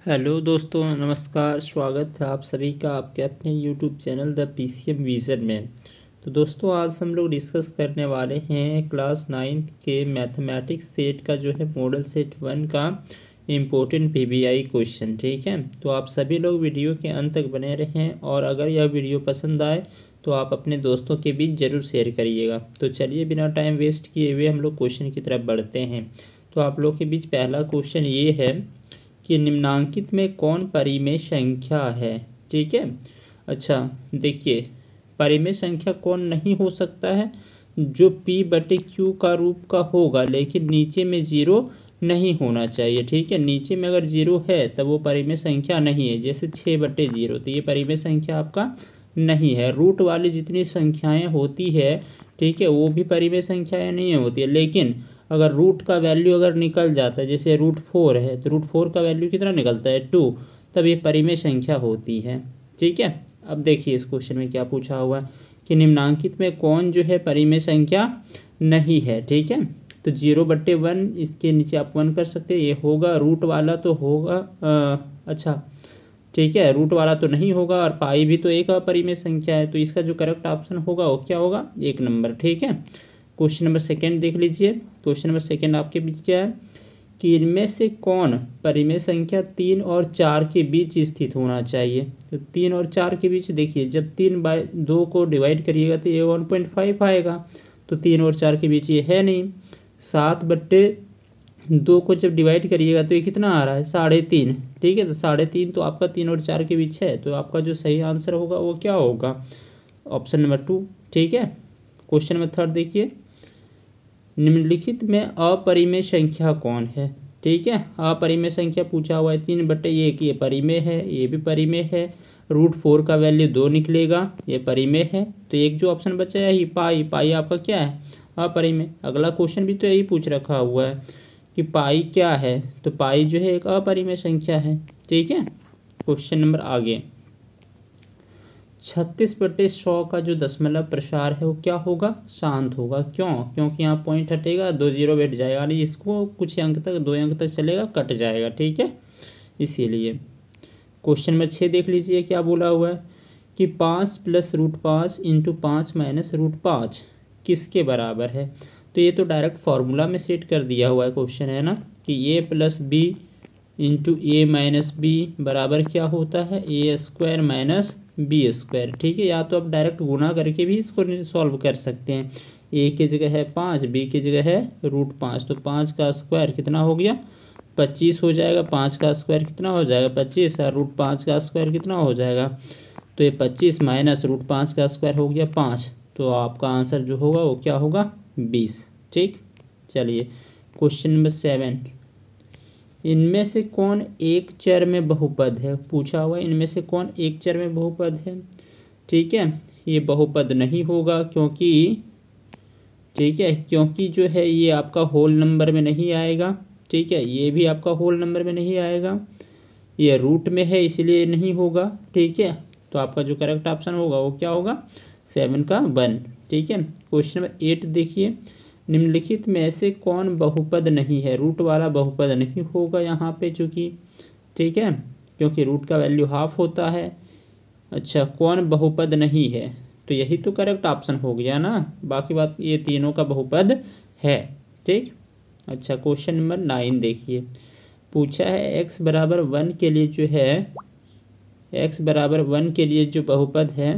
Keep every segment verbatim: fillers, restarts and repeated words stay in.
Hello दोस्तों, नमस्कार। स्वागत है आप सभी का आपके अपने YouTube channel the PCM vision में। तो दोस्तों, आज हम लोग डिस्कस करने वाले हैं क्लास नाइन्थ के मैथमेटिक्स सेट का जो है मॉडल सेट वन का इम्पोर्टेंट पीबीआई क्वेश्चन। ठीक है, तो आप सभी लोग वीडियो के अंत तक बने रहें और अगर यह वीडियो पसंद आए तो आप अपने दोस्तों के बीच ज़रूर शेयर करिएगा। तो चलिए बिना टाइम वेस्ट किए हुए हम लोग क्वेश्चन की तरफ बढ़ते हैं। तो आप लोग के बीच पहला क्वेश्चन ये है कि निम्नांकित में कौन परिमेय संख्या है। ठीक है, अच्छा देखिए, परिमेय संख्या कौन नहीं हो सकता है? जो पी बटे क्यू का रूप का होगा लेकिन नीचे में जीरो नहीं होना चाहिए। ठीक है, नीचे में अगर जीरो है तब वो परिमेय संख्या नहीं है। जैसे छः बटे जीरो, तो ये परिमेय संख्या आपका नहीं है। रूट वाली जितनी संख्याएं होती है, ठीक है, वो भी परिमेय संख्याएं नहीं होती है। लेकिन अगर रूट का वैल्यू अगर निकल जाता है, जैसे रूट फोर है तो रूट फोर का वैल्यू कितना निकलता है? टू, तब ये परिमेय संख्या होती है। ठीक है, अब देखिए इस क्वेश्चन में क्या पूछा हुआ है कि निम्नांकित में कौन जो है परिमेय संख्या नहीं है। ठीक है, तो जीरो बट्टे वन, इसके नीचे आप वन कर सकते हैं, ये होगा। रूट वाला तो होगा आ, अच्छा ठीक है, रूट वाला तो नहीं होगा और पाई भी तो एक अपरिमेय संख्या है, तो इसका जो करेक्ट ऑप्शन होगा वो क्या होगा? एक नंबर। ठीक है, क्वेश्चन नंबर सेकेंड देख लीजिए। क्वेश्चन नंबर सेकेंड आपके बीच क्या है कि इनमें से कौन परिमेय संख्या तीन और चार के बीच स्थित होना चाहिए। तो तीन और चार के बीच देखिए, जब तीन बाय दो को डिवाइड करिएगा तो ये वन पॉइंट फाइव आएगा, तो तीन और चार के बीच ये है नहीं। सात बट्टे दो को जब डिवाइड करिएगा तो ये कितना आ रहा है? साढ़े तीन। ठीक है, तो साढ़े तीन तो आपका तीन और चार के बीच है, तो आपका जो सही आंसर होगा वो क्या होगा? Option number two. ठीक है, क्वेश्चन नंबर थर्ड देखिए, निम्नलिखित में अपरिमेय संख्या कौन है। ठीक है, अपरिमेय संख्या पूछा हुआ है। तीन बट्टे एक ये परिमेय है, ये भी परिमेय है। रूट फोर का वैल्यू दो निकलेगा, ये परिमेय है। तो एक जो ऑप्शन बचा है ही पाई, पाई आपका क्या है? अपरिमेय। अगला क्वेश्चन भी तो यही पूछ रखा हुआ है कि पाई क्या है, तो पाई जो है एक अपरिमेय संख्या है। ठीक है, क्वेश्चन नंबर आगे, छत्तीस बटे सौ का जो दशमलव प्रसार है वो क्या होगा? शांत होगा। क्यों? क्योंकि यहाँ पॉइंट हटेगा, दो जीरो बैठ जाएगा, यानी इसको कुछ अंक तक, दो अंक तक चलेगा, कट जाएगा। ठीक है, इसीलिए। क्वेश्चन नंबर छः देख लीजिए क्या बोला हुआ है कि पाँच प्लस रूट पाँच इंटू पाँच माइनस रूट पाँच किसके बराबर है। तो ये तो डायरेक्ट फार्मूला में सेट कर दिया हुआ है क्वेश्चन, है ना, कि A plus B into A minus B बराबर क्या होता है? A square minus B square. ठीक है, या तो आप डायरेक्ट गुना करके भी इसको सॉल्व कर सकते हैं। ए की जगह है पाँच, बी की जगह है रूट पाँच, तो पाँच का स्क्वायर कितना हो गया? पच्चीस हो जाएगा। पाँच का स्क्वायर कितना हो जाएगा? पच्चीस। और रूट पाँच का स्क्वायर कितना हो जाएगा? तो ये पच्चीस माइनस रूट पाँच का स्क्वायर हो गया पाँच, तो आपका आंसर जो होगा वो क्या होगा? बीस। ठीक, चलिए क्वेश्चन नंबर सेवन, इनमें से कौन एक चर में बहुपद है? पूछा हुआ है इनमें से कौन एक चर में बहुपद है। ठीक है, ये बहुपद नहीं होगा क्योंकि, ठीक है, क्योंकि जो है ये आपका होल नंबर में नहीं आएगा। ठीक है, ये भी आपका होल नंबर में नहीं आएगा, ये रूट में है इसलिए नहीं होगा। ठीक है, तो आपका जो करेक्ट ऑप्शन होगा वो क्या होगा? सेवन का वन। ठीक है, क्वेश्चन नंबर एट देखिए, निम्नलिखित में से कौन बहुपद नहीं है? रूट वाला बहुपद नहीं होगा यहाँ पे, चूँकि, ठीक है, क्योंकि रूट का वैल्यू हाफ होता है। अच्छा, कौन बहुपद नहीं है? तो यही तो करेक्ट ऑप्शन हो गया ना, बाकी बात ये तीनों का बहुपद है। ठीक, अच्छा क्वेश्चन नंबर नाइन देखिए, पूछा है एक्स बराबर वन के लिए जो है, एक्स बराबर वन के लिए जो बहुपद है,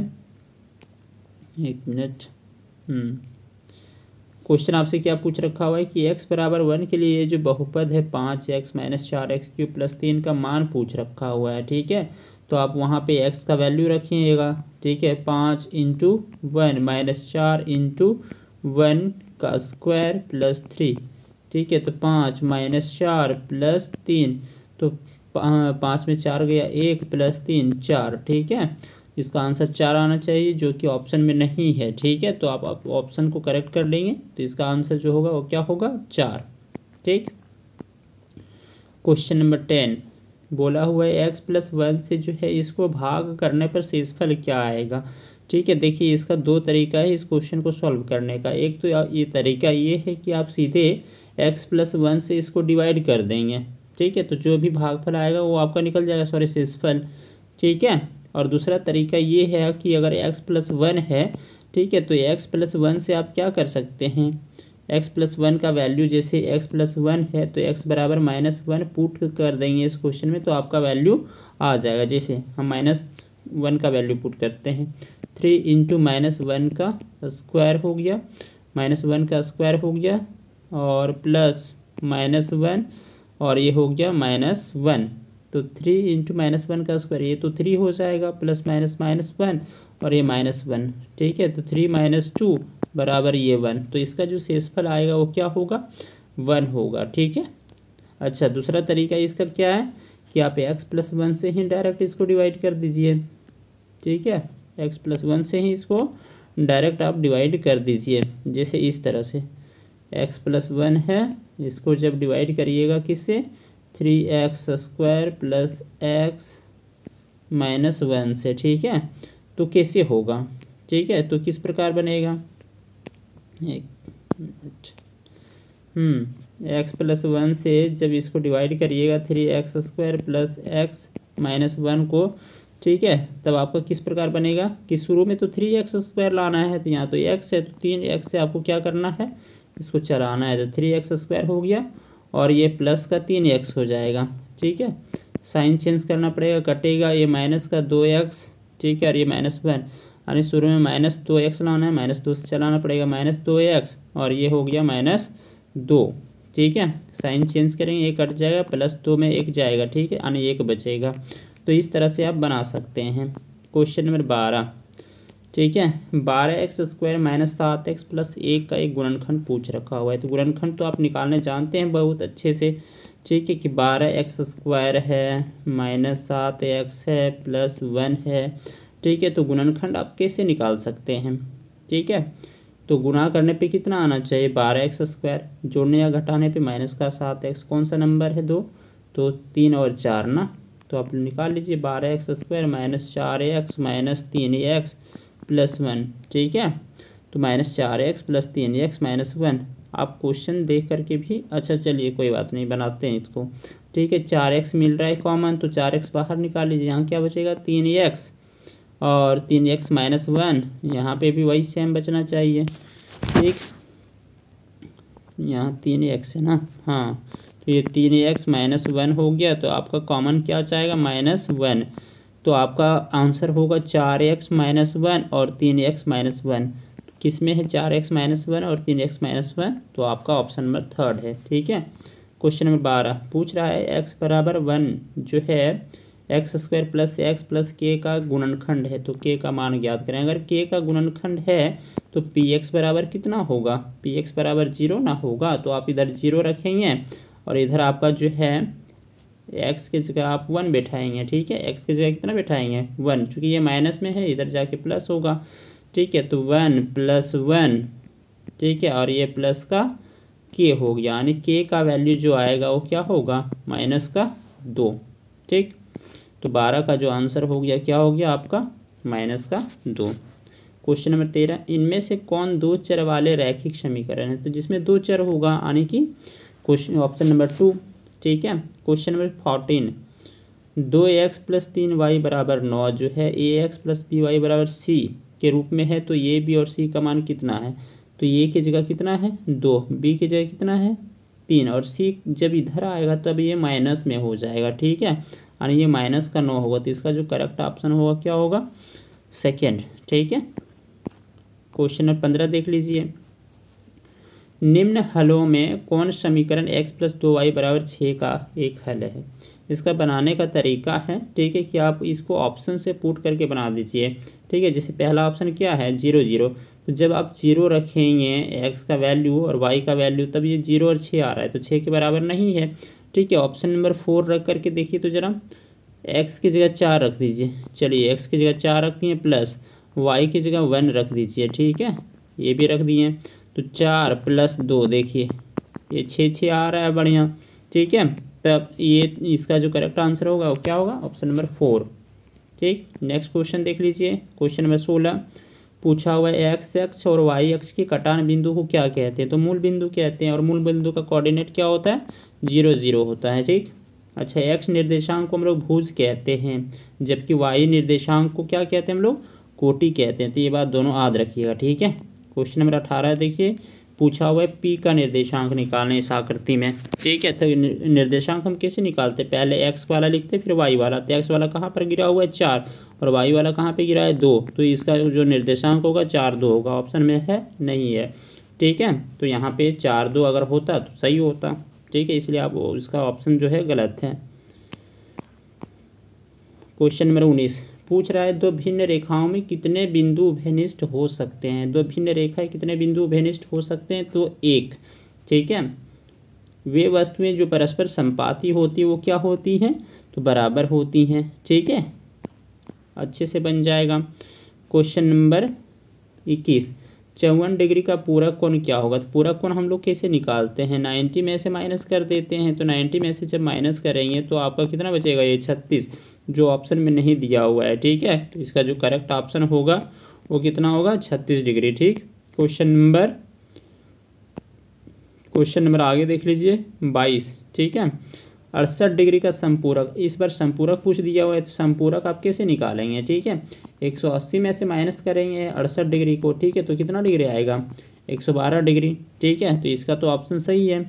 एक मिनट, हम्म क्वेश्चन आपसे क्या पूछ रखा हुआ है कि एक्स बराबर वन के लिए ये जो बहुपद है पाँच एक्स माइनस चार एक्स क्यूब प्लस तीन का मान पूछ रखा हुआ है। ठीक है, तो आप वहाँ पे एक्स का वैल्यू रखिएगा। ठीक है, पाँच इंटू वन माइनस चार इंटू वन का स्क्वायर प्लस थ्री। ठीक है, तो पाँच माइनस चार प्लस तीन, तो पाँच में चार गया एक, प्लस तीन चार। ठीक है, इसका आंसर चार आना चाहिए जो कि ऑप्शन में नहीं है। ठीक है, तो आप, आप ऑप्शन को करेक्ट कर लेंगे तो इसका आंसर जो होगा वो क्या होगा? चार। ठीक, क्वेश्चन नंबर टेन बोला हुआ है एक्स प्लस वन से जो है इसको भाग करने पर शेषफल क्या आएगा। ठीक है, देखिए इसका दो तरीका है इस क्वेश्चन को सॉल्व करने का। एक तो ये तरीका ये है कि आप सीधे एक्स प्लस वन से इसको डिवाइड कर देंगे। ठीक है। तो जो भी भागफल आएगा वो आपका निकल जाएगा, सॉरी शेषफल, ठीक है। और दूसरा तरीका ये है कि अगर एक्स प्लस वन है, ठीक है, तो एक्स प्लस वन से आप क्या कर सकते हैं, एक्स प्लस वन का वैल्यू, जैसे एक्स प्लस वन है तो एक्स बराबर माइनस वन पुट कर देंगे इस क्वेश्चन में, तो आपका वैल्यू आ जाएगा। जैसे हम माइनस वन का वैल्यू पुट करते हैं, थ्री इंटू माइनस वन का स्क्वायर हो गया, माइनस वन का स्क्वायर हो गया, और प्लस माइनस वन, और ये हो गया माइनस वन। तो थ्री इंटू माइनस वन का स्क्वायर, ये तो थ्री हो जाएगा, प्लस माइनस माइनस वन, और ये माइनस वन, ठीक है। तो थ्री माइनस टू बराबर ये वन, तो इसका जो शेषफल आएगा वो क्या होगा, वन होगा, ठीक है। अच्छा, दूसरा तरीका इसका क्या है कि आप एक्स प्लस वन से ही डायरेक्ट इसको डिवाइड कर दीजिए, ठीक है। एक्स प्लस वन से ही इसको डायरेक्ट आप डिवाइड कर दीजिए, जैसे इस तरह से एक्स प्लस वन है, इसको जब डिवाइड करिएगा किससे, three x square plus x minus one से, ठीक है। तो कैसे होगा, ठीक है, तो किस प्रकार बनेगा, एक मिनट, हम्म एक्स प्लस वन से जब इसको डिवाइड करिएगा three x square plus x minus one को, ठीक है, तब आपका किस प्रकार बनेगा कि शुरू में तो थ्री एक्स स्क्वायर लाना है, तो यहाँ तो एक्स है, तो तीन एक्स से आपको क्या करना है, इसको चलाना है, तो थ्री एक्स स्क्वायर हो गया, और ये प्लस का तीन एक्स हो जाएगा, ठीक है। साइन चेंज करना पड़ेगा, कटेगा, ये माइनस का दो एक्स, ठीक है, और ये माइनस वन, यानी शुरू में माइनस दो एक्स लाना है, माइनस दो से चलाना पड़ेगा, माइनस दो एक्स, और ये हो गया माइनस दो, ठीक है। साइन चेंज करेंगे, एक कट जाएगा, प्लस दो में एक जाएगा, ठीक है, यानी एक बचेगा। तो इस तरह से आप बना सकते हैं। क्वेश्चन नंबर बारह, ठीक है, बारह एक्स स्क्वायर माइनस सात एक्स प्लस एक का एक गुणनखंड पूछ रखा हुआ है। तो गुणनखंड तो आप निकालने जानते हैं बहुत अच्छे से, ठीक है, कि बारह एक्स स्क्वायर है माइनस सात एक्स है प्लस वन है, ठीक है। तो गुणनखंड आप कैसे निकाल सकते हैं, ठीक है। तो गुणा करने पे कितना आना चाहिए, बारह एक्स स्क्वायर, जोड़ने या घटाने पे माइनस का सात एक्स, कौन सा नंबर है, दो, तो तीन और चार ना, तो आप निकाल लीजिए बारह एक्स स्क्वायर माइनस चार एक्स माइनस तीन एक्स प्लस वन, ठीक है। तो माइनस चार एक्स प्लस तीन एक्स माइनस वन, आप क्वेश्चन देख करके भी, अच्छा चलिए कोई बात नहीं, बनाते हैं इसको, ठीक है। चार एक्स मिल रहा है कॉमन, तो चार एक्स बाहर निकाल लीजिए, यहाँ क्या बचेगा, तीन एक्स और तीन एक्स माइनस वन, यहाँ पे भी वही सेम बचना चाहिए, ठीक। यहाँ तीन एक्स है ना, हाँ, तो ये तीन एक्स माइनस वन हो गया, तो आपका कॉमन क्या चाहेगा, माइनस वन, तो आपका आंसर होगा चार एक्स माइनस वन और तीन एक्स माइनस वन। किस में है, चार एक्स माइनस वन और तीन एक्स माइनस वन, तो आपका ऑप्शन नंबर थर्ड है, ठीक है। क्वेश्चन नंबर बारह पूछ रहा है एक्स बराबर वन जो है x square plus x plus के का गुणनखंड है, तो के का मान ज्ञात करें। अगर के का गुणनखंड है तो पी एक्स बराबर कितना होगा, पी एक्स बराबर जीरो ना होगा, तो आप इधर जीरो रखेंगे और इधर आपका जो है एक्स की जगह आप वन बैठाएंगे, ठीक है, एक्स की जगह कितना बैठाएंगे, वन, चूँकि ये माइनस में है इधर जाके प्लस होगा, ठीक है। तो वन प्लस वन, ठीक है, और ये प्लस का के हो गया, यानी के का वैल्यू जो आएगा वो क्या होगा, माइनस का दो, ठीक। तो बारह का जो आंसर हो गया क्या हो गया आपका, माइनस का दो। क्वेश्चन नंबर तेरह, इनमें से कौन दो चर वाले रैखिक समीकरण है, तो जिसमें दो चर होगा, यानी कि क्वेश्चन ऑप्शन नंबर टू, ठीक है। क्वेश्चन नंबर फोर्टीन, दो एक्स प्लस तीन वाई बराबर नौ जो है A x plus B y बराबर सी के रूप में है, तो ए बी और सी का मान कितना है, तो ए की जगह कितना है, दो, बी की जगह कितना है, तीन, और सी जब इधर आएगा तब ये माइनस में हो जाएगा, ठीक है, यानी ये माइनस का नौ होगा, तो इसका जो करेक्ट ऑप्शन होगा क्या होगा, सेकेंड, ठीक है। क्वेश्चन नंबर पंद्रह देख लीजिए, निम्न हलों में कौन समीकरण x प्लस दो वाई बराबर छः का एक हल है। इसका बनाने का तरीका है, ठीक है, कि आप इसको ऑप्शन से पुट करके बना दीजिए, ठीक है। जैसे पहला ऑप्शन क्या है, जीरो जीरो, तो जब आप जीरो रखेंगे x का वैल्यू और y का वैल्यू, तब ये जीरो और छः आ रहा है, तो छः के बराबर नहीं है, ठीक है। ऑप्शन नंबर फोर रख करके देखिए, तो जरा x की जगह चार रख दीजिए, चलिए x की जगह चार रख दिए, प्लस y की जगह वन रख दीजिए, ठीक है, ये भी रख दिए, तो चार प्लस दो, देखिए ये छः छः आ रहा है, बढ़िया, ठीक है। तब ये इसका जो करेक्ट आंसर होगा वो क्या होगा, ऑप्शन नंबर फोर, ठीक। नेक्स्ट क्वेश्चन देख लीजिए, क्वेश्चन नंबर सोलह पूछा हुआ है एक्स एक्स और वाई एक्स के कटान बिंदु को क्या कहते हैं, तो मूल बिंदु कहते हैं, और मूल बिंदु का कोऑर्डिनेट क्या होता है, जीरो जीरो होता है, ठीक। अच्छा, एक्स निर्देशांक को हम लोग भुज कहते हैं, जबकि वाई निर्देशांक को क्या कहते हैं हम लोग, कोटि कहते हैं। तो ये बात दोनों याद रखिएगा, ठीक है। क्वेश्चन नंबर अठारह देखिए, पूछा हुआ है पी का निर्देशांक निकालने इस आकृति में, ठीक है। तो निर्देशांक हम कैसे निकालते हैं, पहले एक्स वाला लिखते फिर वाई वाला। तो एक्स वाला कहाँ पर गिरा हुआ है, चार, और वाई वाला कहाँ पे गिरा है, दो। तो इसका जो निर्देशांक होगा चार दो होगा, ऑप्शन में है नहीं है, ठीक है। तो यहाँ पे चार दो अगर होता तो सही होता, ठीक है, इसलिए आप इसका ऑप्शन जो है गलत है। क्वेश्चन नंबर उन्नीस पूछ रहा है दो भिन्न रेखाओं में कितने बिंदु उभयनिष्ठ हो सकते हैं। दो भिन्न रेखाएं कितने बिंदु उभयनिष्ठ हो सकते हैं, तो एक, ठीक है। वे वस्तुएं जो परस्पर संपाती होती है वो क्या होती हैं, तो बराबर होती हैं, ठीक है, अच्छे से बन जाएगा। क्वेश्चन नंबर इक्कीस चौवन डिग्री का पूरक कोण क्या होगा। तो पूरक कोण हम लोग कैसे निकालते हैं, नाइन्टी में से माइनस कर देते हैं। तो नाइन्टी में से जब माइनस करेंगे तो आपका कितना बचेगा, ये छत्तीस, जो ऑप्शन में नहीं दिया हुआ है, ठीक है। तो इसका जो करेक्ट ऑप्शन होगा वो कितना होगा, छत्तीस डिग्री, ठीक। क्वेश्चन नंबर क्वेश्चन नंबर आगे देख लीजिए बाईस, ठीक है। अड़सठ डिग्री का संपूरक, इस बार संपूरक पूछ दिया हुआ है, तो संपूरक आप कैसे निकालेंगे, ठीक है। एक सौ अस्सी में से माइनस करेंगे अड़सठ डिग्री को, ठीक है, तो कितना डिग्री आएगा, एक सौ बारह डिग्री, ठीक है। तो इसका तो ऑप्शन सही है।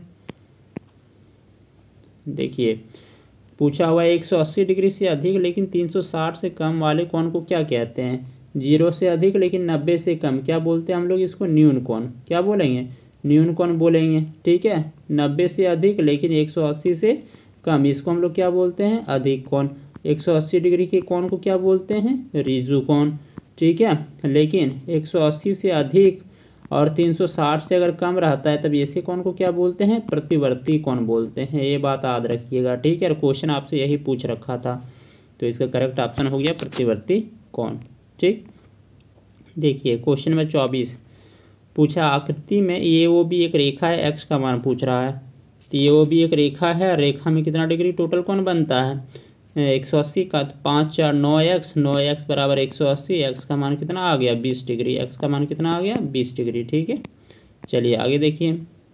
देखिए पूछा हुआ है एक सौ अस्सी डिग्री से अधिक लेकिन तीन सौ साठ से कम वाले कोण को क्या कहते हैं। जीरो से अधिक लेकिन नब्बे से कम क्या बोलते हैं हम लोग इसको, न्यून कोण, क्या बोलेंगे, न्यून कोण बोलेंगे, ठीक है। नब्बे से अधिक लेकिन एक सौ अस्सी से कम, इसको हम लोग क्या बोलते हैं, अधिक कोण। एक सौ अस्सी डिग्री के कोण को क्या बोलते हैं, रिजु कोण, ठीक है। लेकिन एक सौ अस्सी से अधिक और तीन सौ साठ से अगर कम रहता है तब ऐसे कोण को क्या बोलते हैं, प्रतिवर्ती कोण बोलते हैं। ये बात याद रखिएगा, ठीक है। क्वेश्चन आपसे यही पूछ रखा था, तो इसका करेक्ट ऑप्शन हो गया प्रतिवर्ती कोण, ठीक। देखिए क्वेश्चन नंबर चौबीस पूछा आकृति में ये वो भी एक रेखा है, एक्स का मान पूछ रहा है। तो ये वो भी एक रेखा है, रेखा में कितना डिग्री टोटल कोण बनता है, एक सौ अस्सी का। तो पाँच चार नौ एक्स, नौ एक्स बराबर एक सौ अस्सी, एक्स का मान कितना आ गया, बीस डिग्री, एक्स का मान कितना आ गया, बीस डिग्री, ठीक है। चलिए आगे देखिए,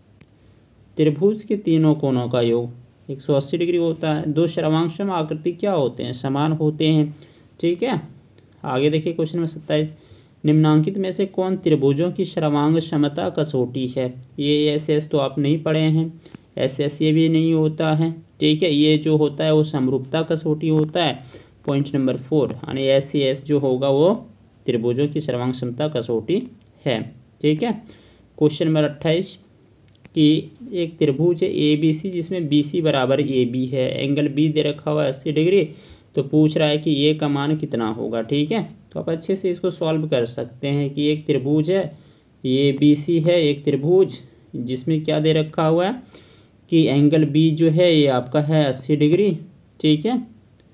त्रिभुज के तीनों कोणों का योग एक सौ अस्सी डिग्री होता है। दो श्रवांशम आकृति क्या होते हैं, समान होते हैं, ठीक है। आगे देखिए क्वेश्चन नंबर सत्ताईस निम्नांकित में से कौन त्रिभुजों की श्रवांग क्षमता कसौटी है। ये एस एस तो आप नहीं पढ़े हैं, एस एस ये भी नहीं होता है, ठीक है। ये जो होता है वो समरूपता कसौटी होता है, पॉइंट नंबर फोर, यानी एस सी एस जो होगा वो त्रिभुजों की सर्वांग क्षमता कसौटी है, ठीक है। क्वेश्चन नंबर अट्ठाईस कि एक त्रिभुज है ए बी सी जिसमें बी सी बराबर ए बी है, एंगल बी दे रखा हुआ है अस्सी डिग्री, तो पूछ रहा है कि ए का मान कितना होगा, ठीक है। तो आप अच्छे से इसको सॉल्व कर सकते हैं कि एक त्रिभुज है ये बी सी है, एक त्रिभुज जिसमें क्या दे रखा हुआ है कि एंगल बी जो है ये आपका है अस्सी डिग्री, ठीक है।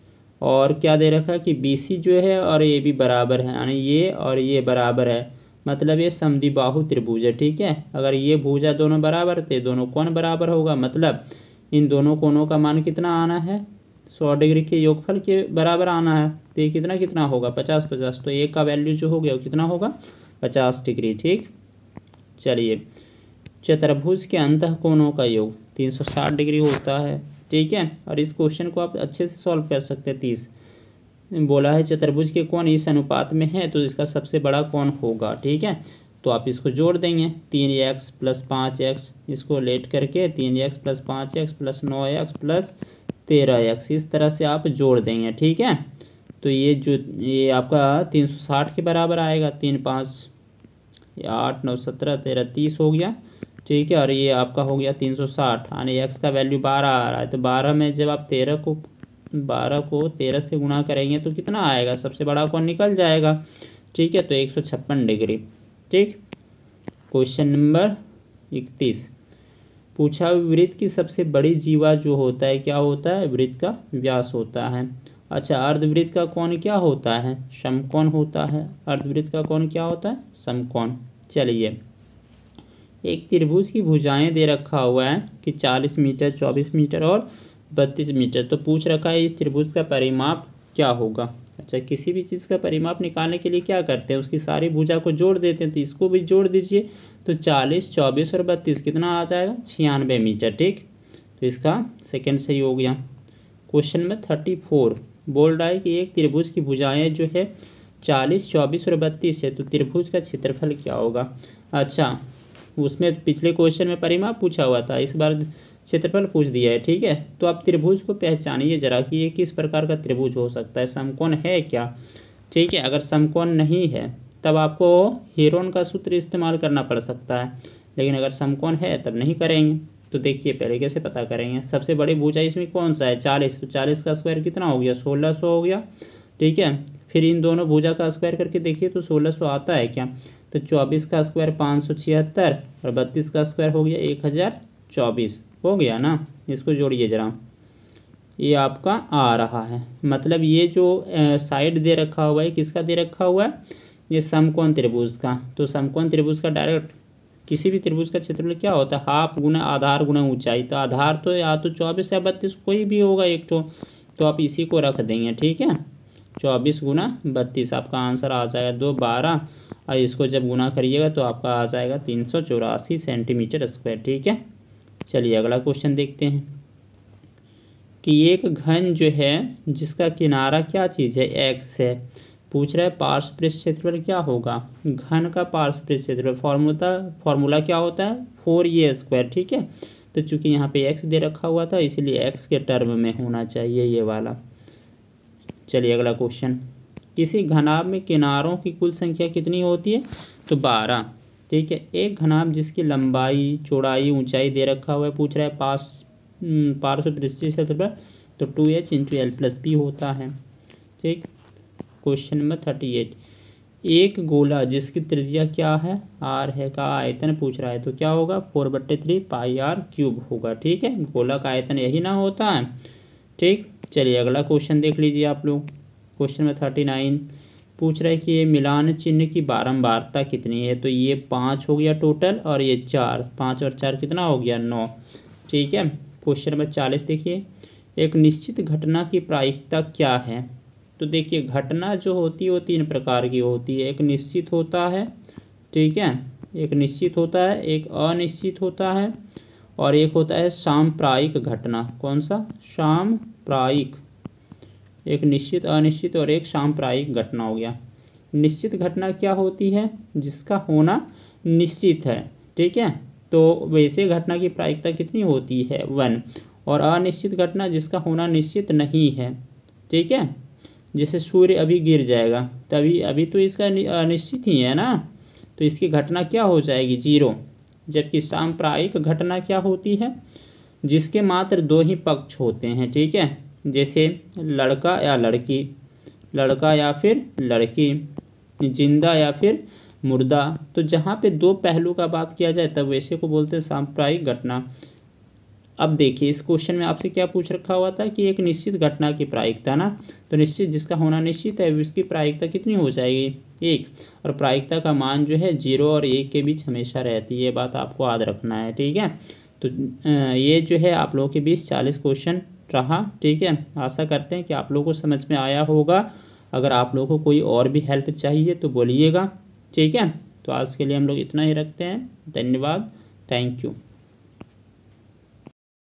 और क्या दे रखा है कि बी सी जो है और ए बी बराबर है, यानी ये और ये बराबर है, मतलब ये समद्विबाहु त्रिभुज है, ठीक है। अगर ये भुजा दोनों बराबर थे, दोनों कोण बराबर होगा, मतलब इन दोनों कोणों का मान कितना आना है, सौ डिग्री के योगफल के बराबर आना है। तो ये कितना कितना होगा, पचास पचास, तो ए का वैल्यू जो हो गया वो कितना होगा, पचास डिग्री, ठीक। चलिए चतुर्भुज के अंतः कोणों का योग तीन सौ साठ डिग्री होता है, ठीक है। और इस क्वेश्चन को आप अच्छे से सॉल्व कर सकते हैं। तीस बोला है चतुर्भुज के कोण इस अनुपात में है तो इसका सबसे बड़ा कोण होगा, ठीक है। तो आप इसको जोड़ देंगे, तीन एक्स प्लस पाँच एक्स, इसको लेट करके तीन एक्स प्लस पाँच एक्स प्लस नौ एक्स प्लस तेरह एक्स, इस तरह से आप जोड़ देंगे, ठीक है। तो ये जो ये आपका तीन सौ साठ के बराबर आएगा, तीन पाँच आठ नौ सत्रह तेरह तीस हो गया, ठीक है। और ये आपका हो गया तीन सौ साठ, यानी एक्स का वैल्यू बारह आ रहा है। तो बारह में जब आप तेरह को बारह को तेरह से गुणा करेंगे तो कितना आएगा, सबसे बड़ा कोण निकल जाएगा, ठीक है। तो एक सौ छप्पन डिग्री, ठीक। क्वेश्चन नंबर इकतीस पूछा वृत्त की सबसे बड़ी जीवा जो होता है क्या होता है, वृत्त का व्यास होता है। अच्छा अर्धवृत्त का कोण क्या होता है, समकोण होता है। अर्धवृत्त का कोण क्या होता है, समकोण। चलिए एक त्रिभुज की भुजाएं दे रखा हुआ है कि चालीस मीटर, चौबीस मीटर और बत्तीस मीटर। तो पूछ रखा है इस त्रिभुज का परिमाप क्या होगा। अच्छा किसी भी चीज़ का परिमाप निकालने के लिए क्या करते हैं, उसकी सारी भुजा को जोड़ देते हैं। तो इसको भी जोड़ दीजिए, तो चालीस चौबीस और बत्तीस कितना आ जाएगा, छियानवे मीटर, ठीक। तो इसका सेकंड सही हो गया। क्वेश्चन में थर्टी फोर बोल रहा है कि एक त्रिभुज की भुजाएं जो है चालीस, चौबीस और बत्तीस है, तो त्रिभुज का क्षेत्रफल क्या होगा। अच्छा, उसमें पिछले क्वेश्चन में परिमाप पूछा हुआ था, इस बार क्षेत्रफल पूछ दिया है। ठीक है, तो आप त्रिभुज को पहचानिए जरा कि ये किस प्रकार का त्रिभुज हो सकता है, समकोण है क्या। ठीक है, अगर समकोण नहीं है तब आपको हेरोन का सूत्र इस्तेमाल करना पड़ सकता है, लेकिन अगर समकोण है तब नहीं करेंगे। तो देखिए पहले कैसे पता करेंगे। सबसे बड़ी भुजा इसमें कौन सा है, चालीस, तो चालीस का स्क्वायर कितना हो गया, सोलह सौ हो गया। ठीक है, फिर इन दोनों भुजा का स्क्वायर करके देखिए तो सोलह सौ आता है क्या, तो चौबीस का स्क्वायर पाँच सौ छिहत्तर और बत्तीस का स्क्वायर हो गया एक हज़ार चौबीस, हो गया ना। इसको जोड़िए जरा, ये आपका आ रहा है। मतलब ये जो साइड दे रखा हुआ है किसका दे रखा हुआ है, ये समकोण त्रिभुज का। तो समकोण त्रिभुज का डायरेक्ट किसी भी त्रिभुज का क्षेत्रफल क्या होता है, हाफ गुना आधार गुना ऊंचाई। तो आधार तो या तो चौबीस या बत्तीस कोई भी होगा एक तो, तो आप इसी को रख देंगे। ठीक है, चौबीस गुना बत्तीस आपका आंसर आ जाएगा दो बारह, और इसको जब गुना करिएगा तो आपका आ जाएगा तीन सौ चौरासी सेंटीमीटर स्क्वायर। ठीक है, चलिए अगला क्वेश्चन देखते हैं कि एक घन जो है जिसका किनारा क्या चीज़ है, एक्स है, पूछ रहा है पार्श्व पृष्ठ क्षेत्रफल क्या होगा। घन का पार्श्व पृष्ठ क्षेत्रफल फॉर्मूला फॉर्मूला क्या होता है, फोर ए स्क्वायर। ठीक है, तो चूंकि यहाँ पे एक्स दे रखा हुआ था इसीलिए एक्स के टर्म में होना चाहिए ये वाला। चलिए अगला क्वेश्चन, किसी घनाभ में किनारों की कुल संख्या कितनी होती है, तो बारह। ठीक है, एक घनाभ जिसकी लंबाई चौड़ाई ऊंचाई दे रखा हुआ है, पूछ रहा है पास पार्श्व पृष्ठ क्षेत्रफल, तो two H into L plus B होता है। ठीक, क्वेश्चन नंबर थर्टी एट, एक गोला जिसकी त्रिज्या क्या है, आर है, का आयतन पूछ रहा है, तो क्या होगा, फोर बट्टे थ्री पाई आर क्यूब होगा। ठीक है, गोला का आयतन यही ना होता है। ठीक, चलिए अगला क्वेश्चन देख लीजिए आप लोग। क्वेश्चन में थर्टी नाइन पूछ रहा है कि ये मिलान चिन्ह की बारंबारता कितनी है, तो ये पाँच हो गया टोटल, और ये चार, पाँच और चार कितना हो गया, नौ। ठीक है, क्वेश्चन नंबर चालीस देखिए, एक निश्चित घटना की प्रायिकता क्या है। तो देखिए घटना जो होती है वो तीन प्रकार की होती है, एक निश्चित होता है, ठीक है, एक निश्चित होता है, एक अनिश्चित होता है, और एक होता है साम्प्रायिक घटना। कौन सा, साम्प्रायिक। एक निश्चित, अनिश्चित और एक साम्प्रायिक घटना हो गया। निश्चित घटना क्या होती है, जिसका होना निश्चित है। ठीक है, तो वैसे घटना की प्रायिकता कितनी होती है, वन। और अनिश्चित घटना जिसका होना निश्चित नहीं है। ठीक है, जैसे सूर्य अभी गिर जाएगा, तभी अभी तो इसका अनिश्चित ही है ना, तो इसकी घटना क्या हो जाएगी, जीरो। जबकि साम्प्रायिक घटना क्या होती है, जिसके मात्र दो ही पक्ष होते हैं। ठीक है, जैसे लड़का या लड़की, लड़का या फिर लड़की, जिंदा या फिर मुर्दा। तो जहाँ पे दो पहलू का बात किया जाए तब वैसे को बोलते हैं साम्प्रायिक घटना। अब देखिए इस क्वेश्चन में आपसे क्या पूछ रखा हुआ था कि एक निश्चित घटना की प्रायिकता ना, तो निश्चित जिसका होना निश्चित है उसकी प्रायिकता कितनी हो जाएगी, एक। और प्रायिकता का मान जो है जीरो और एक के बीच हमेशा रहती है, ये बात आपको याद रखना है। ठीक है, तो ये जो है आप लोगों के बीच चालीस क्वेश्चन रहा। ठीक है, आशा करते हैं कि आप लोगों को समझ में आया होगा। अगर आप लोगों को कोई और भी हेल्प चाहिए तो बोलिएगा। ठीक है, तो आज के लिए हम लोग इतना ही रखते हैं। धन्यवाद, थैंक यू।